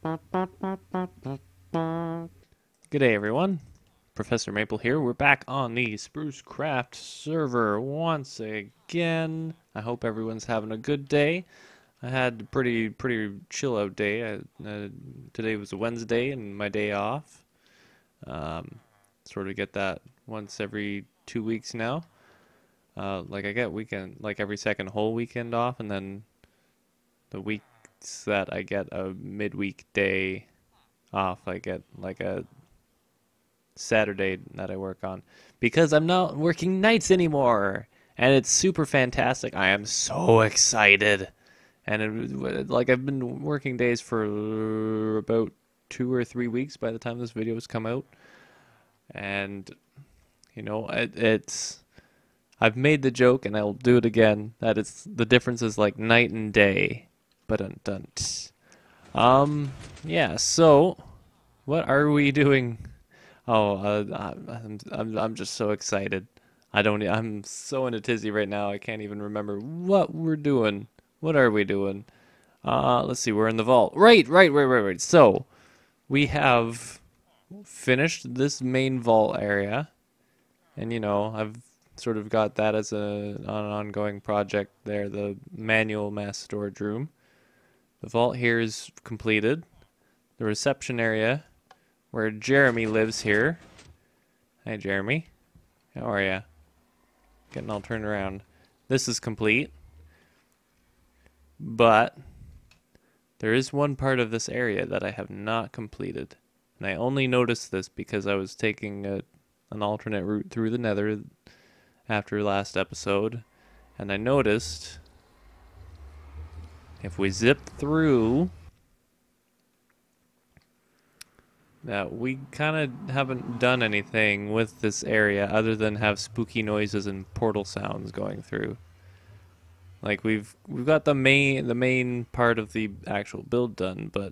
Good day, everyone. Professor Maple here. We're back on the Sprucecraft server once again. I hope everyone's having a good day. I had a pretty chill out day. Today was a Wednesday and my day off. Sort of get that once every 2 weeks now. Like I get weekend, like every second whole weekend off, and then the weeks that I get a midweek day off, I get like a Saturday that I work on because I'm not working nights anymore, and it's super fantastic. I am so excited, and like I've been working days for about 2 or 3 weeks by the time this video has come out, and it's I've made the joke and I'll do it again that it's the difference is like night and day, but dun. Yeah. So, what are we doing? Oh, I'm just so excited. I'm so in a tizzy right now. I can't even remember what we're doing. What are we doing? Let's see. We're in the vault. Right. So we have finished this main vault area, and I've sort of got that as an ongoing project there. The manual mass storage room. The vault here is completed. The reception area where Jeremy lives here. Hi, Jeremy. How are ya? Getting all turned around. This is complete. But there is one part of this area that I have not completed. And I only noticed this because I was taking an alternate route through the Nether after last episode. And I noticed if we zip through that we kind of haven't done anything with this area other than have spooky noises and portal sounds going through. Like we've got the main part of the actual build done, but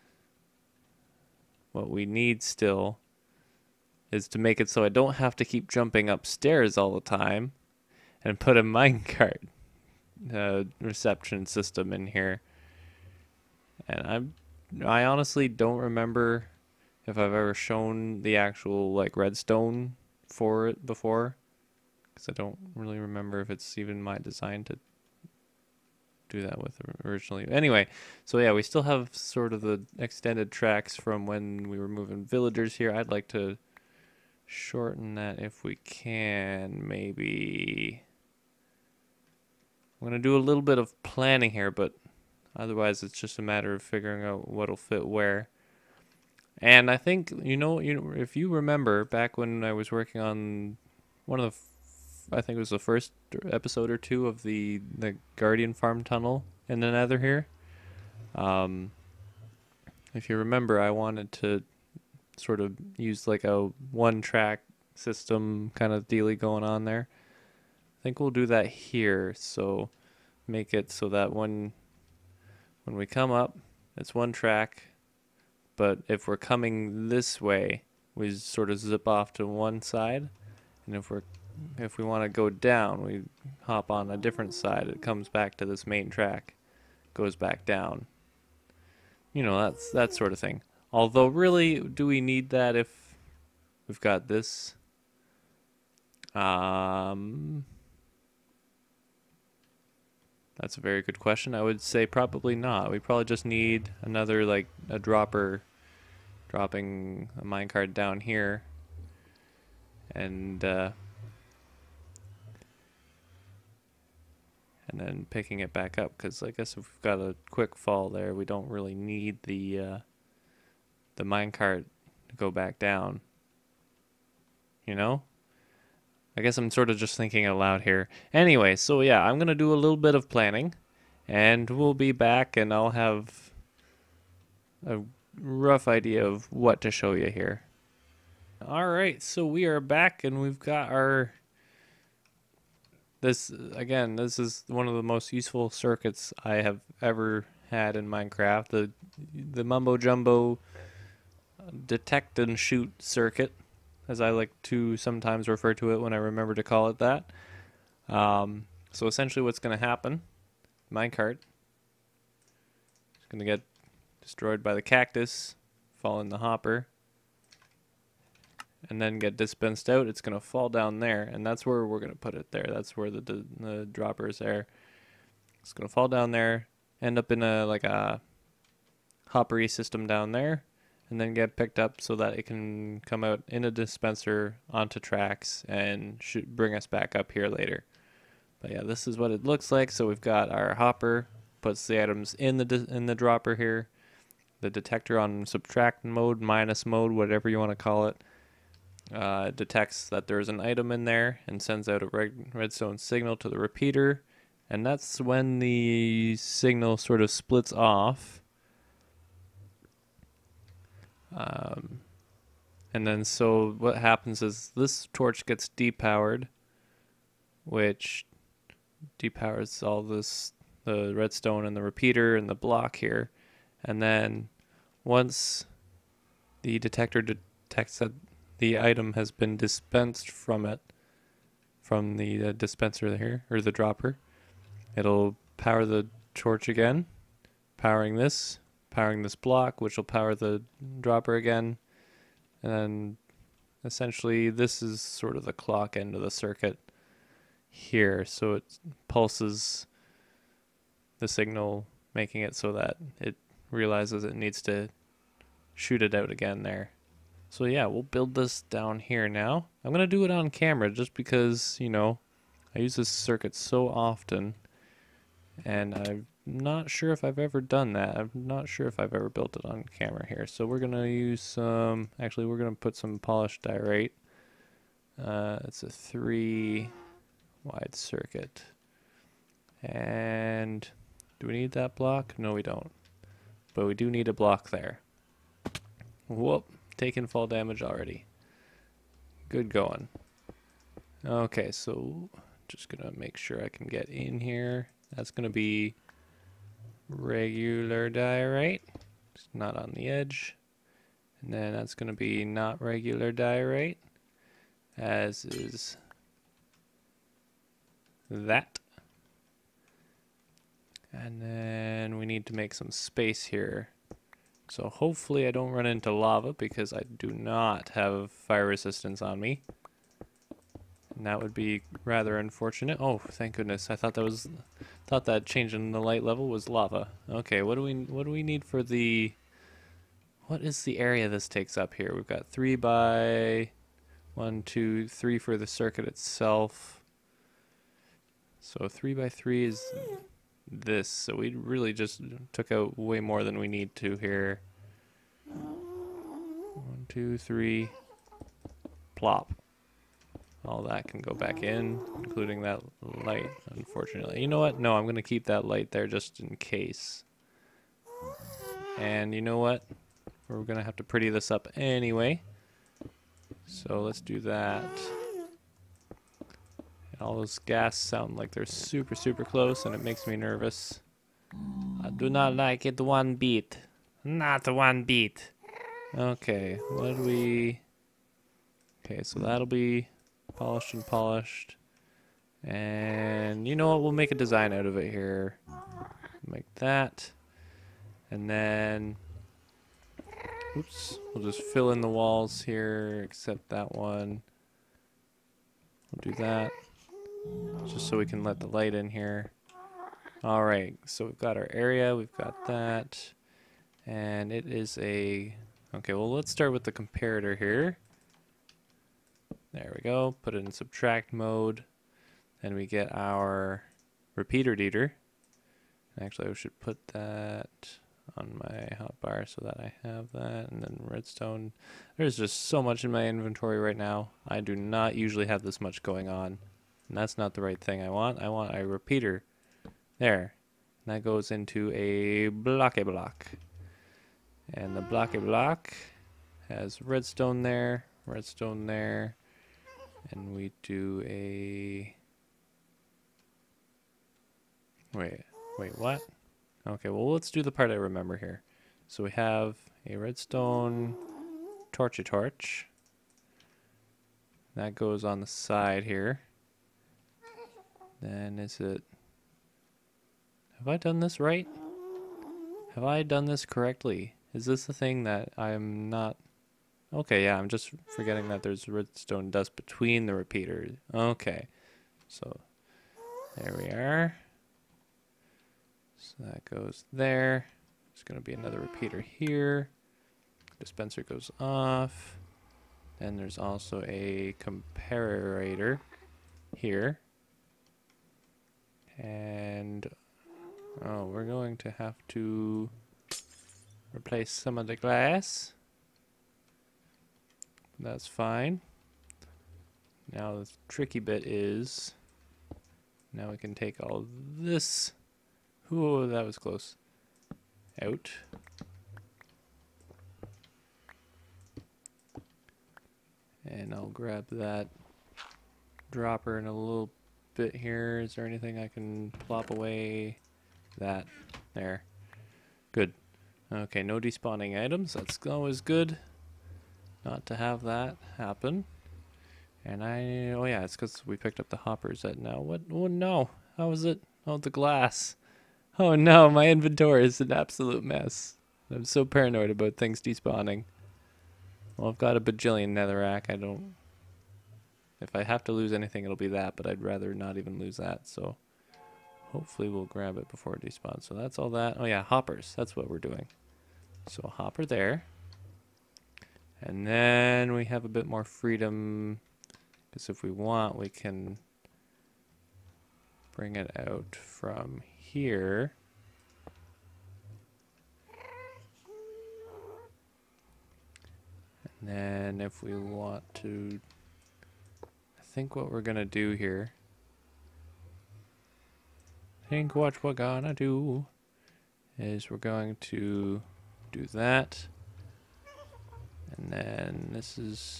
what we need still is to make it so I don't have to keep jumping upstairs all the time and put a minecart reception system in here. And I honestly don't remember if I've ever shown the actual like redstone for it before, because I don't really remember if it's even my design to do that with originally. Anyway, so yeah, we still have sort of the extended tracks from when we were moving villagers here. I'd like to shorten that if we can, maybe. I'm going to do a little bit of planning here, but otherwise it's just a matter of figuring out what'll fit where. And I think, if you remember back when I was working on one of I think it was the first episode or two of the Guardian Farm tunnel in the Nether here. If you remember, I wanted to sort of use like a one-track system kind of dealy going on there. I think we'll do that here. So make it so that when we come up, it's one track. But if we're coming this way, we sort of zip off to one side, and if we want to go down, we hop on a different side. It comes back to this main track, goes back down. That's that sort of thing. Although, really, do we need that if we've got this? That's a very good question. I would say probably not. We probably just need another, like, a dropper dropping a minecart down here. And then picking it back up, because I guess if we've got a quick fall there, we don't really need the minecart to go back down. I guess I'm sort of just thinking out loud here. Anyway, so yeah, I'm going to do a little bit of planning, and we'll be back, and I'll have a rough idea of what to show you here. Alright, so we are back, and we've got this is one of the most useful circuits I have ever had in Minecraft. The Mumbo Jumbo detect and shoot circuit, as I like to sometimes refer to it when I remember to call it that. So essentially what's going to happen, minecart is going to get destroyed by the cactus, fall in the hopper, and then get dispensed out, it's going to fall down there, and that's where we're going to put it there. That's where the dropper is there. It's going to fall down there, end up in a like a hoppery system down there, and then get picked up so that it can come out in a dispenser onto tracks and should bring us back up here later. But yeah, this is what it looks like. So we've got our hopper, puts the items in the dropper here, the detector on subtract mode, minus mode, whatever you want to call it. Detects that there's an item in there and sends out a redstone signal to the repeater, and that's when the signal sort of splits off. And then so what happens is this torch gets depowered, which depowers all this, the redstone and the repeater and the block here. And then once the detector detects that the item has been dispensed from it, from the dispenser here, or the dropper, it'll power the torch again, powering this block, which will power the dropper again. And then essentially this is sort of the clock end of the circuit here. So it pulses the signal, making it so that it realizes it needs to shoot it out again there. So yeah, we'll build this down here now. I'm going to do it on camera just because, you know, I use this circuit so often, and I'm not sure if I've ever done that. I'm not sure if I've ever built it on camera here. So we're going to use some, actually we're going to put some polished diorite. It's a 3 wide circuit. And do we need that block? No, we don't. But we do need a block there. Whoop, taking fall damage already. Good going. Okay, so just gonna make sure I can get in here. That's gonna be regular diorite, it's not on the edge. And then that's gonna be not regular diorite, as is that. And then we need to make some space here. So hopefully I don't run into lava, because I do not have fire resistance on me. And that would be rather unfortunate. Oh, thank goodness. I thought that change in the light level was lava. Okay, what do we need for the, what is the area this takes up here? We've got 3 by 1, 2, 3 for the circuit itself. So 3 by 3 is this. So we really just took out way more than we need to here. 1, 2, 3, plop. All that can go back in, including that light, unfortunately. You know what? No, I'm going to keep that light there just in case. And you know what? We're going to have to pretty this up anyway. So let's do that. All those gas sound like they're super, super close, and it makes me nervous. I do not like it one bit. Not one bit. Okay, what do we... Okay, so that'll be polished and polished. And you know what? We'll make a design out of it here. Make that. And then... Oops. We'll just fill in the walls here, except that one. We'll do that. Just so we can let the light in here. Alright, so we've got our area, we've got that. And it is a... Okay, well let's start with the comparator here. There we go, put it in subtract mode. Then we get our repeater deter. Actually, I should put that on my hotbar so that I have that. And then redstone. There's just so much in my inventory right now. I do not usually have this much going on. And that's not the right thing I want. I want a repeater. There. And that goes into a blocky block. And the blocky block has redstone there, and we do a... Wait, what? Okay, well let's do the part I remember here. So we have a redstone torch. That goes on the side here. Then is it... Have I done this right? Have I done this correctly? Is this the thing that I'm not... Okay, yeah, I'm just forgetting that there's redstone dust between the repeaters. Okay, so there we are. So that goes there. There's going to be another repeater here. Dispenser goes off. Then there's also a comparator here. And oh, we're going to have to replace some of the glass. That's fine. Now the tricky bit is, now we can take all this, ooh, that was close, out. And I'll grab that dropper in a little bit here. Is there anything I can plop away? That, there, good. Okay, no despawning items, that's always good. Not to have that happen. And oh yeah, it's because we picked up the hoppers that now, what, oh no, how is it? Oh, the glass. Oh no, my inventory is an absolute mess. I'm so paranoid about things despawning. Well, I've got a bajillion netherrack, if I have to lose anything it'll be that, but I'd rather not even lose that, so hopefully we'll grab it before it despawns. So that's all that. Oh yeah, hoppers, that's what we're doing. So a hopper there. And then we have a bit more freedom, because if we want, we can bring it out from here. And then if we want to, I think what we're going to do here, think what we're going to do is we're going to do that. And then this is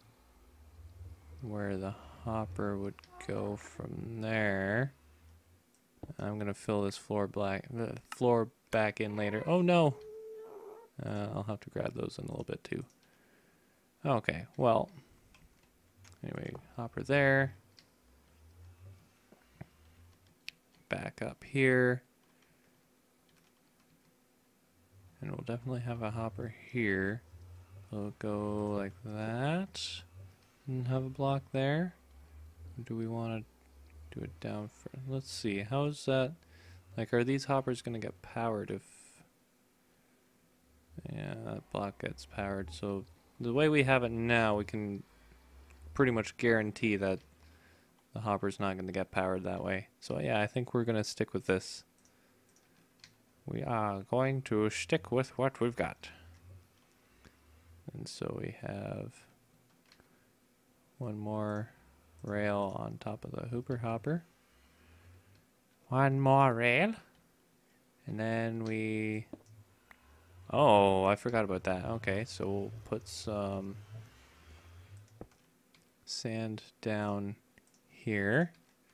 where the hopper would go from there. I'm going to fill this floor back in later. Oh no! I'll have to grab those in a little bit too. Okay, well, anyway, hopper there. Back up here. And we'll definitely have a hopper here. We'll go like that. And have a block there. Or do we want to do it down for... Let's see, how is that? Like, are these hoppers going to get powered if... Yeah, that block gets powered. So the way we have it now, we can pretty much guarantee that the hopper's not going to get powered that way. So yeah, I think we're going to stick with this. We are going to stick with what we've got. And so we have one more rail on top of the hooper hopper. One more rail. And then we... Oh, I forgot about that. Okay, so we'll put some sand down here.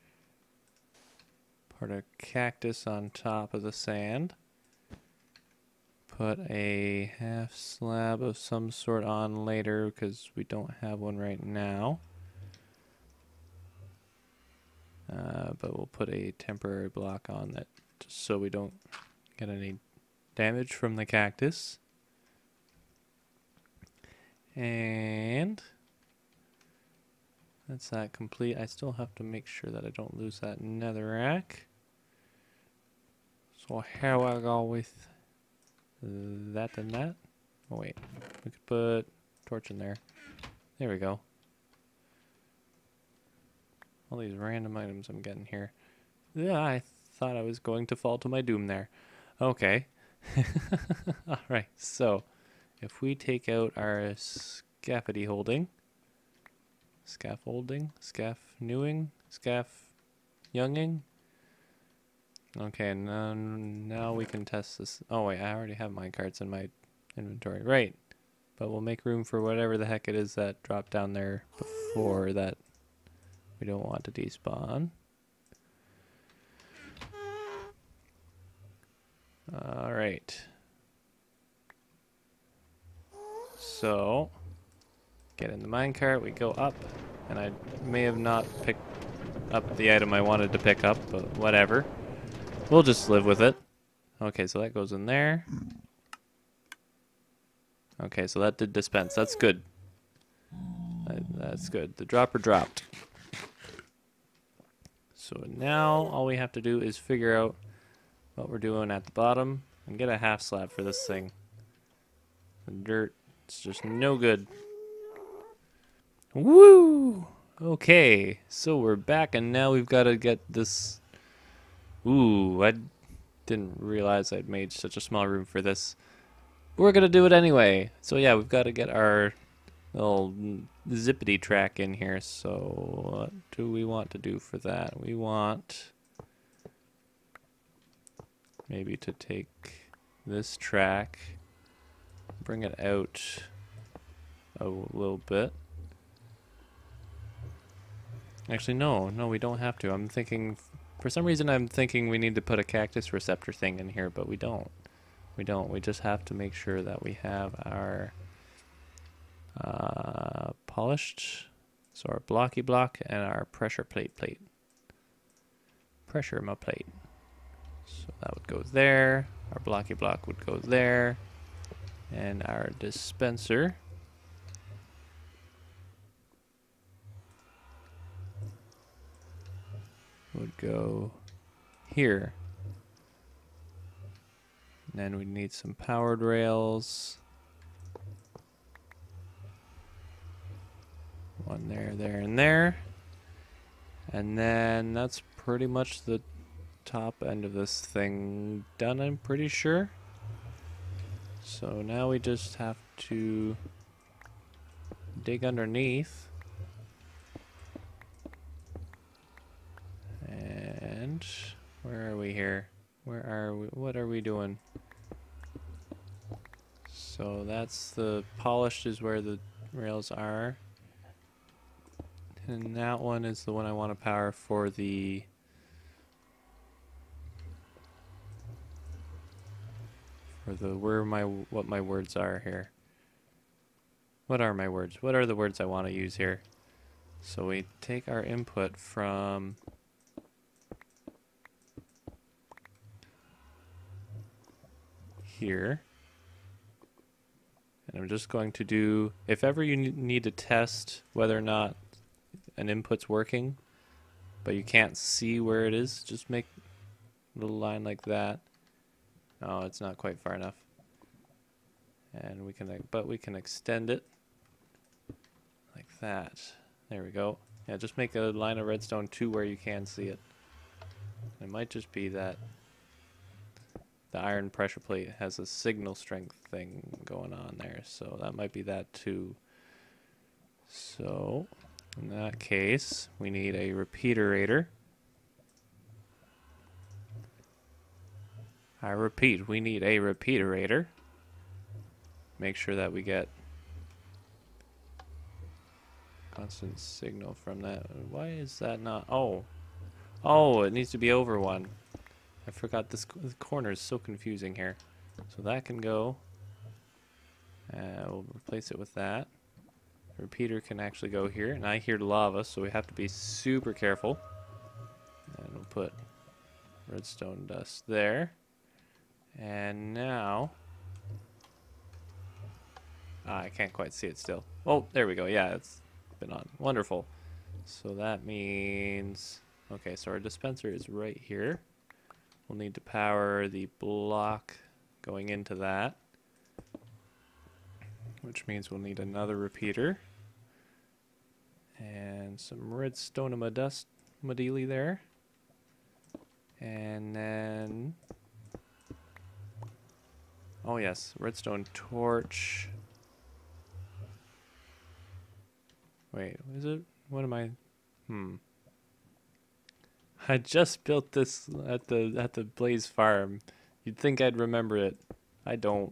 Put a cactus on top of the sand. Put a half slab of some sort on later because we don't have one right now. But we'll put a temporary block on that just so we don't get any damage from the cactus. And that's that complete. I still have to make sure that I don't lose that netherrack. So here I go with that and that. Oh wait, we could put torch in there. There we go. All these random items I'm getting here. Yeah, I thought I was going to fall to my doom there. Okay. Alright, so if we take out our scaffolding, scaff-newing, scaff-younging. Okay, and now we can test this. Oh wait, I already have minecarts in my inventory. Right, but we'll make room for whatever the heck it is that dropped down there before that we don't want to despawn. Alright. So, get in the minecart, we go up, and I may have not picked up the item I wanted to pick up, but whatever. We'll just live with it. Okay, so that goes in there. Okay, so that did dispense. That's good. That's good. The dropper dropped. So now all we have to do is figure out what we're doing at the bottom and get a half slab for this thing. The dirt, it's just no good. Woo! Okay, so we're back and now we've got to get this. Ooh, I didn't realize I'd made such a small room for this. But we're gonna do it anyway. So yeah, we've got to get our little zippity track in here. So what do we want to do for that? We want maybe to take this track, bring it out a little bit. Actually, no, we don't have to. I'm thinking, for some reason I'm thinking we need to put a cactus receptor thing in here, but we don't. We just have to make sure that we have our polished, so our blocky block and our pressure plate. Pressure my plate. So that would go there. Our blocky block would go there. And our dispenser would go here. And then we need some powered rails. One there, there, and there. And then that's pretty much the top end of this thing done, I'm pretty sure. So now we just have to dig underneath. And where are we here? Where are we? What are we doing? So that's the polished is where the rails are. And that one is the one I want to power for the what my words are here. What are my words? What are the words I want to use here? So we take our input from here. And I'm just going to do, if ever you need to test whether or not an input's working, but you can't see where it is, just make a little line like that. Oh, it's not quite far enough. And we can extend it like that. There we go. Yeah, just make a line of redstone to where you can see it. It might just be that the iron pressure plate has a signal strength thing going on there, so that might be that too. So in that case, we need a repeaterator. I repeat, we need a repeaterator. Make sure that we get constant signal from that. Why is that not? Oh, it needs to be over one. I forgot this corner is so confusing here. So that can go. We'll replace it with that. The repeater can actually go here, and I hear lava, so we have to be super careful. And we'll put redstone dust there. And now, I can't quite see it still. Oh, there we go. Yeah, it's been on. Wonderful. So that means, okay, so our dispenser is right here. We'll need to power the block going into that, which means we'll need another repeater and some redstone dust modili there. And then, oh yes, redstone torch. Wait, is it? What am I? I just built this at the Blaze farm. You'd think I'd remember it. I don't.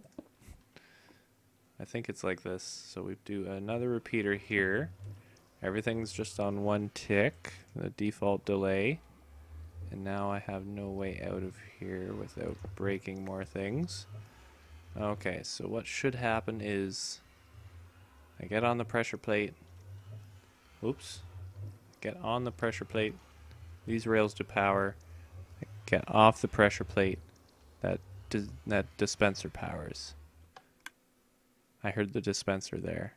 I think it's like this. So we do another repeater here. Everything's just on one tick, the default delay. And now I have no way out of here without breaking more things. Okay, so what should happen is I get on the pressure plate. Oops. Get on the pressure plate. These rails to power. I get off the pressure plate. That that dispenser powers. I heard the dispenser there.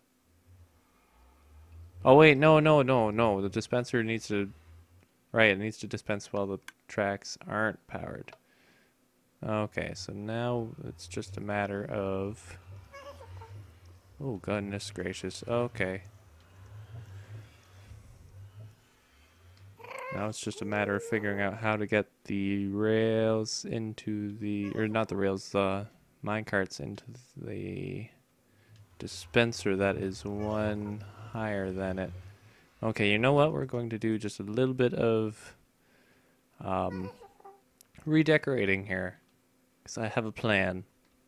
Oh wait, no. The dispenser needs to... Right, it needs to dispense while the tracks aren't powered. Okay, so now it's just a matter of... Oh, goodness gracious. Okay. Now it's just a matter of figuring out how to get the rails into the... Or not the rails, the minecarts into the dispenser that is one higher than it. Okay, you know what? We're going to do just a little bit of redecorating here, because I have a plan.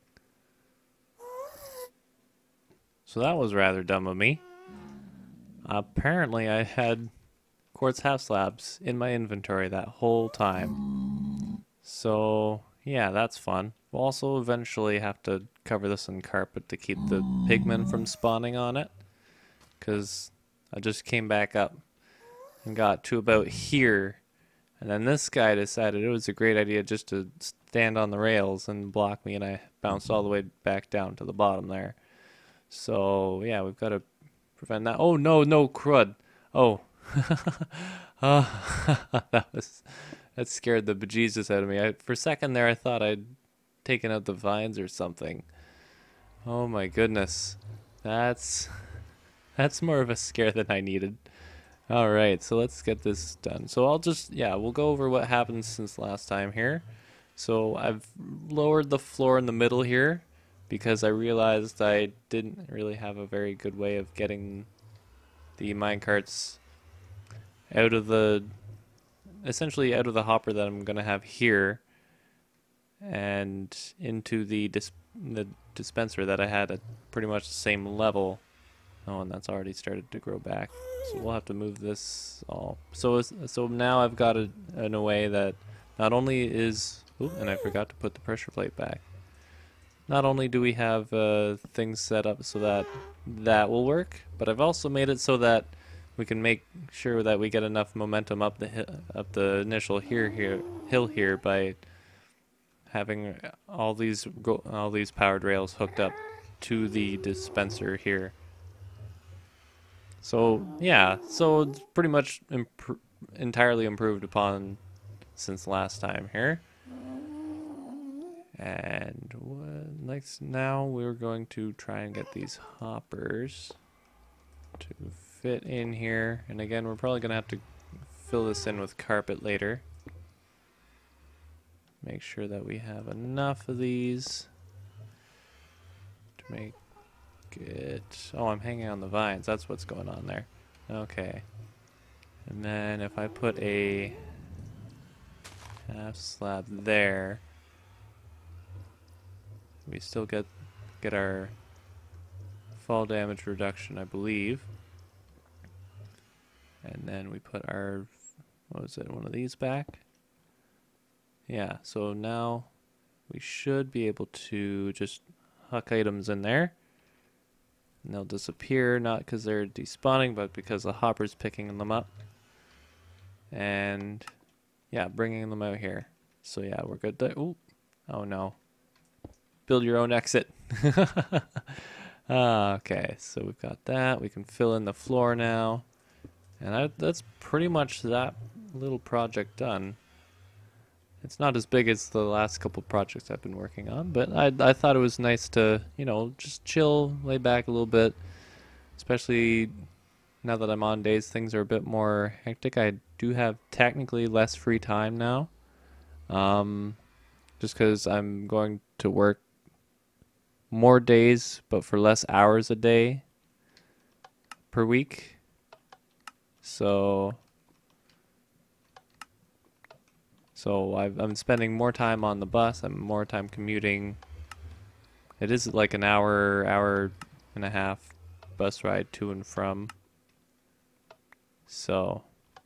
So that was rather dumb of me. Apparently I had quartz half slabs in my inventory that whole time. So yeah, that's fun. We'll also eventually have to cover this in carpet to keep the pigmen from spawning on it, because I just came back up and got to about here, and then this guy decided it was a great idea just to stand on the rails and block me, and I bounced all the way back down to the bottom there. So yeah, we've got to prevent that. Oh no, crud. Oh. That scared the bejesus out of me. For a second there I thought I'd taken out the vines or something. Oh my goodness. That's more of a scare than I needed. Alright, so let's get this done. So we'll go over what happened since last time here. So I've lowered the floor in the middle here because I realized I didn't really have a very good way of getting the minecarts essentially out of the hopper that I'm going to have here and into the dispenser that I had at pretty much the same level. Oh, and that's already started to grow back. So we'll have to move this all. So now I've got it in a way that not only is... Ooh, and I forgot to put the pressure plate back. Not only do we have things set up so that that will work, but I've also made it so that we can make sure that we get enough momentum up the initial hill here by having all these powered rails hooked up to the dispenser here. So yeah, so it's pretty much entirely improved upon since last time here. And now we're going to try and get these hoppers to fit in here. And again, we're probably going to have to fill this in with carpet later. Make sure that we have enough of these to make it... Oh, I'm hanging on the vines. That's what's going on there. Okay. And then if I put a half slab there, we still get our fall damage reduction, I believe. And then we put our, what was it, one of these back? Yeah, so now we should be able to just huck items in there. And they'll disappear, not because they're despawning, but because the hopper's picking them up. And yeah, bringing them out here. So yeah, we're good there. Ooh. Oh no. Build your own exit. Okay, so we've got that. We can fill in the floor now. And that's pretty much that little project done. It's not as big as the last couple projects I've been working on, but I thought it was nice to, you know, just chill, lay back a little bit. Especially now that I'm on days things are a bit more hectic. I do have technically less free time now. Just because I'm going to work more days, but for less hours a day per week. So I'm spending more time on the bus. I'm more time commuting. It is like an hour and a half bus ride to and from. So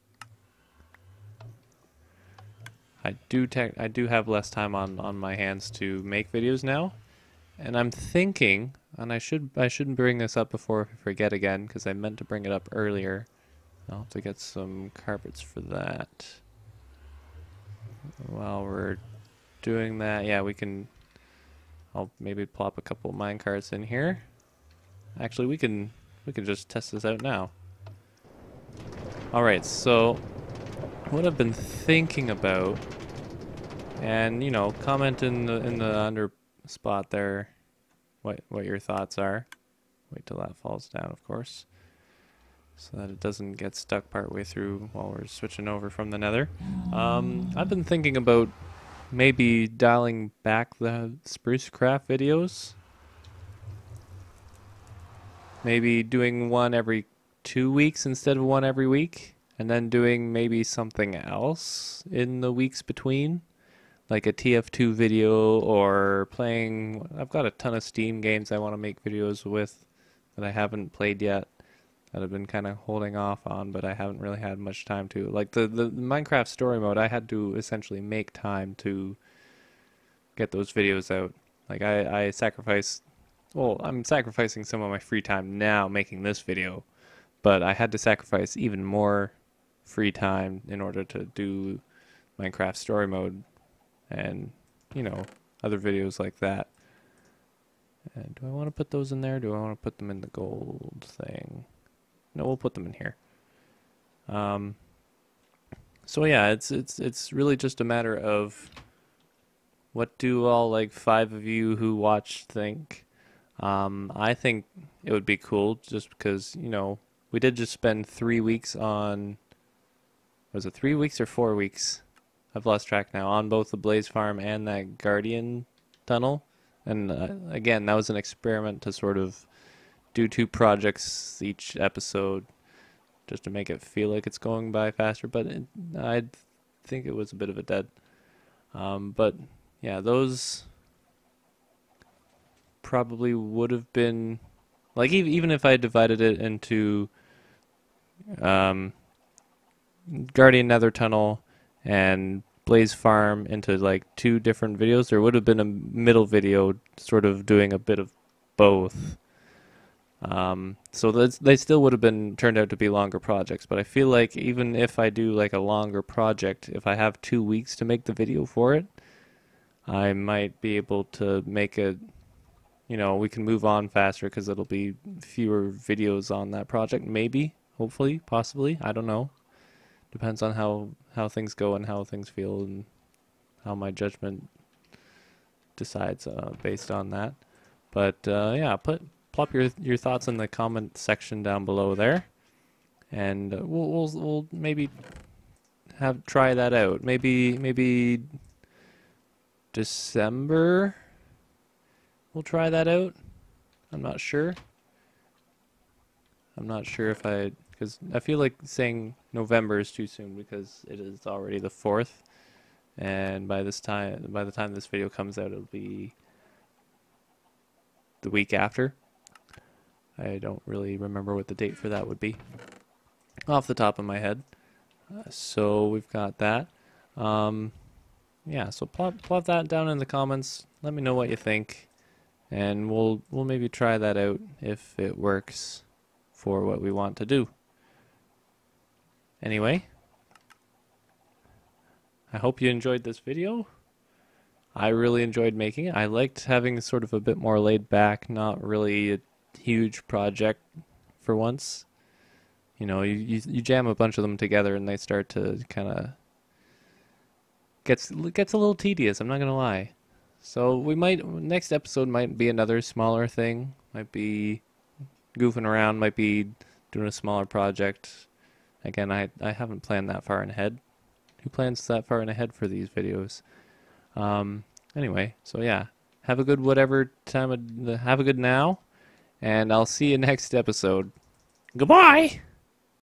I do have less time on my hands to make videos now. And I'm thinking, and I shouldn't bring this up before I forget again, because I meant to bring it up earlier. I'll have to get some carpets for that while we're doing that, yeah, I'll maybe plop a couple minecarts in here. Actually, we can just test this out now. All right, so what I've been thinking about, and you know, comment in the under spot there what your thoughts are. Wait till that falls down, of course, so that it doesn't get stuck partway through while we're switching over from the Nether. I've been thinking about maybe dialing back the spruce craft videos. Maybe doing one every 2 weeks instead of one every week, and then doing maybe something else in the weeks between, like a TF2 video or playing. I've got a ton of Steam games I want to make videos with that I haven't played yet, that I've been kind of holding off on, but I haven't really had much time to. Like the Minecraft story mode, I had to essentially make time to get those videos out. Like I sacrificed, well, I'm sacrificing some of my free time now making this video, but I had to sacrifice even more free time in order to do Minecraft story mode and, you know, other videos like that. And do I want to put those in there? Do I want to put them in the gold thing? No, we'll put them in here. So yeah, it's really just a matter of what do all like 5 of you who watch think. I think it would be cool just because, you know, we did just spend 3 weeks on, was it 3 weeks or 4 weeks? I've lost track now, on both the Blaze Farm and that Guardian tunnel. And again, that was an experiment to sort of do 2 projects each episode just to make it feel like it's going by faster, but I think it was a bit of a dead. But yeah, those probably would have been, like, even if I divided it into Guardian Nether Tunnel and Blaze Farm into like 2 different videos, there would have been a middle video sort of doing a bit of both. So they still would have been turned out to be longer projects, but I feel like even if I do like a longer project, if I have 2 weeks to make the video for it, I might be able to make it, you know, we can move on faster because it'll be fewer videos on that project, maybe, hopefully, possibly, I don't know. Depends on how things go and how things feel and how my judgment decides based on that. But yeah, plop your thoughts in the comment section down below there, and we'll maybe try that out. Maybe December we'll try that out. I'm not sure. I'm not sure if because I feel like saying November is too soon because it is already the 4th, and by the time this video comes out, it'll be the week after. I don't really remember what the date for that would be off the top of my head. So we've got that. Yeah, so plop that down in the comments. Let me know what you think, and we'll maybe try that out if it works for what we want to do. Anyway, I hope you enjoyed this video. I really enjoyed making it. I liked having sort of a bit more laid back, not really a huge project for once. You know, you jam a bunch of them together and they start to kind of gets a little tedious, I'm not gonna lie. So next episode might be another smaller thing, might be goofing around, might be doing a smaller project. Again, I haven't planned that far ahead. Who plans that far ahead for these videos? Anyway, so yeah, have a good have a good now, and I'll see you next episode. Goodbye!